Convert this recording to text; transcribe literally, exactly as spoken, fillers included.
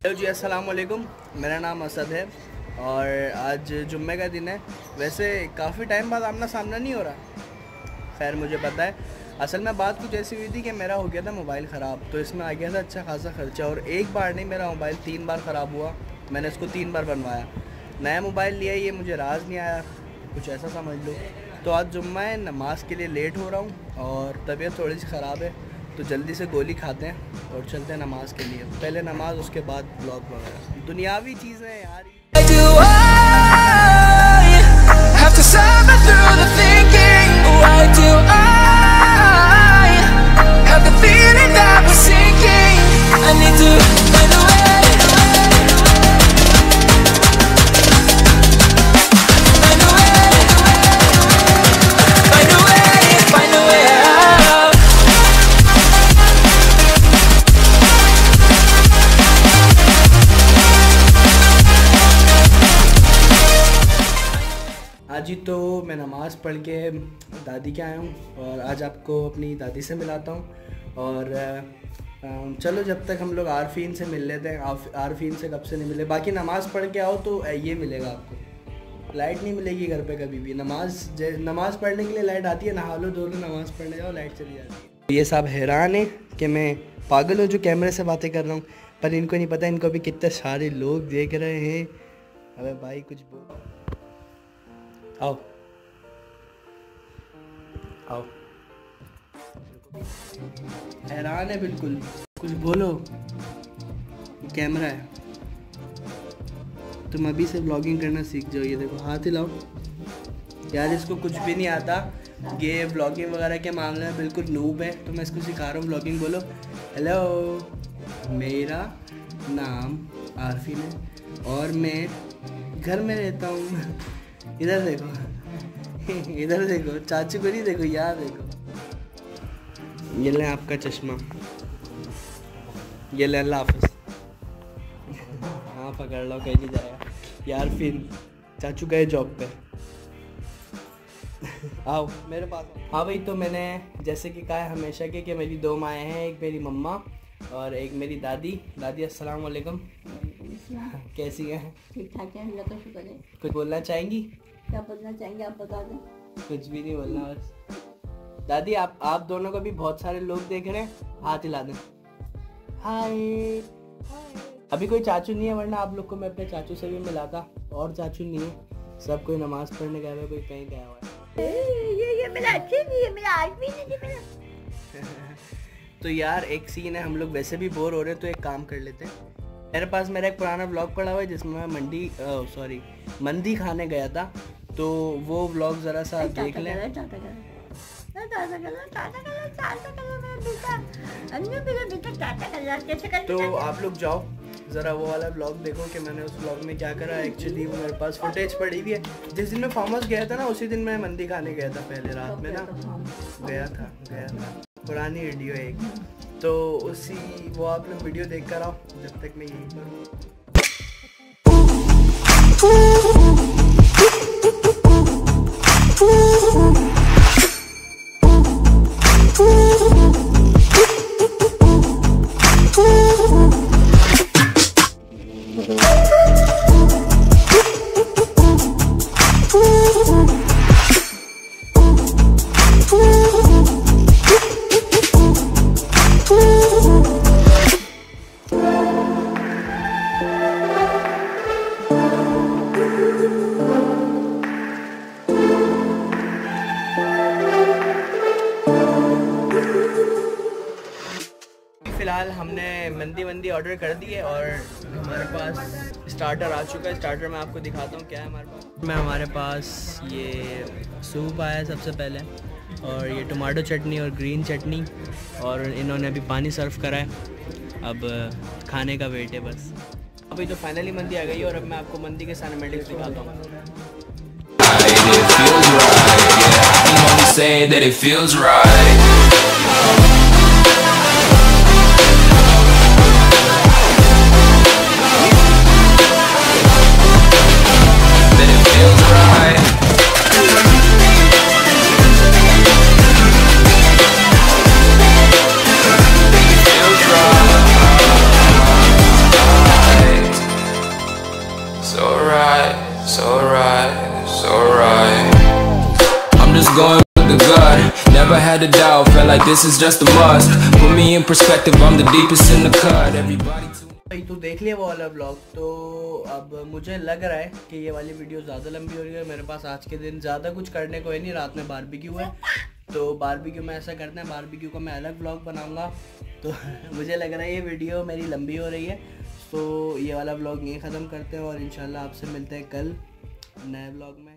Hello जी, अस्सलाम वालेकुम। मेरा नाम असद है और आज जुम्मे का दिन है। वैसे काफ़ी टाइम बाद आमना सामना नहीं हो रहा। खैर मुझे पता है, असल में बात कुछ ऐसी हुई थी कि मेरा हो गया था मोबाइल ख़राब, तो इसमें आ गया था अच्छा खासा ख़र्चा। और एक बार नहीं, मेरा मोबाइल तीन बार ख़राब हुआ। मैंने इसको तीन बार बनवाया। नया मोबाइल लिया, ये मुझे राज नहीं आया, कुछ ऐसा समझ लो। तो आज जुम्मा है, नमाज़ के लिए लेट हो रहा हूँ और तबीयत थोड़ी सी ख़राब है, तो जल्दी से गोली खाते हैं और चलते हैं नमाज़ के लिए। पहले नमाज़, उसके बाद ब्लॉग वगैरह। दुनियावी चीज़ें यार। आज ही तो मैं नमाज़ पढ़ के दादी के आया हूँ और आज आपको अपनी दादी से मिलाता हूँ। और चलो, जब तक हम लोग आरफीन से मिल लेते हैं। आरफीन से कब से नहीं मिले। बाकी नमाज़ पढ़ के आओ तो ये मिलेगा आपको। लाइट नहीं मिलेगी घर पे कभी भी। नमाज नमाज़ पढ़ने के लिए लाइट आती है, नहा लो धो लो, नमाज़ पढ़ने जाओ, लाइट चली जाती है। ये साहब हैरान है कि मैं पागल हूँ जो कैमरे से बातें कर रहा हूँ, पर इनको नहीं पता इनको भी कितने सारे लोग देख रहे हैं। अबे भाई कुछ बोल, आओ आओ। हैरान है बिल्कुल, कुछ बोलो। कैमरा है, तुम अभी से व्लॉगिंग करना सीख जाओ। ये देखो, हाथ हिलाओ यार। इसको कुछ भी नहीं आता, ये व्लॉगिंग वगैरह के मामले में बिल्कुल नूब है, तो मैं इसको सिखा रहा हूँ व्लॉगिंग। बोलो हेलो, मेरा नाम आरफीन है और मैं घर में रहता हूँ। इधर देखो, इधर देखो, चाचू को नहीं देखो, यार देखो। ये ले आपका चश्मा, ये ले, अल्लाह हाफ़िज़। हाँ पकड़ लो, कहीं नहीं जाएगा यार। फिर चाचू गए जॉब पे। आओ मेरे पास। हाँ भाई, तो मैंने जैसे कि कहा है हमेशा के कि मेरी दो माएँ हैं, एक मेरी मम्मा और एक मेरी दादी। दादी अस्सलाम वालेकुम, कैसी हैं? ठीक ठाक है, अल्लाह का शुक्र है। कुछ बोलना चाहेंगी? क्या बोलना चाहेंगे आप बता दें। कुछ भी नहीं बोलना बस। दादी आप आप दोनों को भी बहुत सारे लोग देख रहे हैं, हाथ हिला दें। हाय। अभी कोई चाचू नहीं है, वरना आप लोग को मैं अपने चाचू से भी मिलाता। और चाचू नहीं है, सब कोई नमाज पढ़ने गया है, कोई कहीं गया हुआ है। ये ये मेरा अच्छी नहीं है, मेरा आज भी नहीं मेरा। तो यार एक सीन है, हम लोग वैसे भी बोर हो रहे हैं तो एक काम कर लेते हैं। मेरे पास मेरा एक पुराना व्लॉग पड़ा हुआ है जिसमें मैं मंडी सॉरी मंदी खाने गया था, तो वो व्लॉग ज़रा सा देख लें। तो आप लोग जाओ ज़रा वो वाला व्लॉग देखो कि मैंने उस व्लॉग में क्या करा। एक्चुअली वो मेरे पास फुटेज पड़ी हुई है। जिस दिन मैं फार्म हाउस गया था ना, उसी दिन मैं मंदी खाने गया था, पहले रात में ना गया था गया था पुरानी वीडियो एक, तो उसी वो आप लोग वीडियो देख कर आओ जब तक मैं यही करूँ। फ़िलहाल हमने मंदी वंदी ऑर्डर कर दी है और हमारे पास स्टार्टर आ चुका है। स्टार्टर मैं आपको दिखाता हूँ क्या है हमारे पास। मैं हमारे पास ये सूप आया है सबसे पहले, और ये टमाटो चटनी और ग्रीन चटनी, और इन्होंने अभी पानी सर्व करा है। अब खाने का वेट है बस। अभी तो फाइनली मंदी आ गई है और अब मैं आपको मंदी के सिनेमैटिक्स दिखाता हूँ। never had a doubt, felt like this is just a must. Put me in perspective, I'm the deepest in the cut. Everybody भाई तो देख लिया वो वाला ब्लॉग। तो अब मुझे लग रहा है कि ये वाली वीडियो ज़्यादा लंबी हो रही है। मेरे पास आज के दिन ज़्यादा कुछ करने को है नहीं, रात में बारबेक्यू है, तो बारबेक्यू में ऐसा करते हैं, बारबेक्यू का मैं अलग ब्लॉग बनाऊंगा। तो मुझे लग रहा है ये वीडियो मेरी लंबी हो रही है, तो ये वाला ब्लॉग यहीं ख़त्म करते हैं और इंशाल्लाह आपसे मिलते हैं कल नए ब्लॉग में।